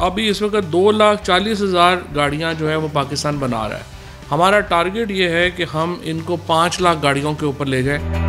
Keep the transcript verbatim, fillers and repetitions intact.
अभी इस वक्त दो लाख चालीस हज़ार गाड़ियाँ जो है वो पाकिस्तान बना रहा है। हमारा टारगेट ये है कि हम इनको पाँच लाख गाड़ियों के ऊपर ले जाएं।